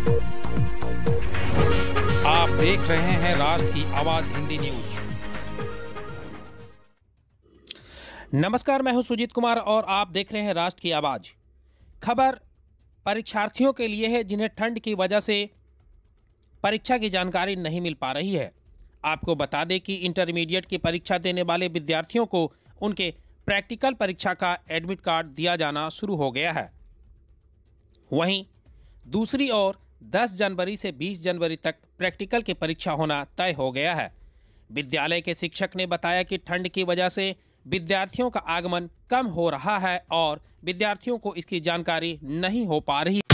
आप देख रहे हैं राष्ट्र की आवाज हिंदी न्यूज। नमस्कार, मैं हूं सुजीत कुमार और आप देख रहे हैं राष्ट्र की आवाज। खबर परीक्षार्थियों के लिए है जिन्हें ठंड की वजह से परीक्षा की जानकारी नहीं मिल पा रही है। आपको बता दें कि इंटरमीडिएट की परीक्षा देने वाले विद्यार्थियों को उनके प्रैक्टिकल परीक्षा का एडमिट कार्ड दिया जाना शुरू हो गया है। वहीं दूसरी ओर 10 जनवरी से 20 जनवरी तक प्रैक्टिकल की परीक्षा होना तय हो गया है। विद्यालय के शिक्षक ने बताया कि ठंड की वजह से विद्यार्थियों का आगमन कम हो रहा है और विद्यार्थियों को इसकी जानकारी नहीं हो पा रही।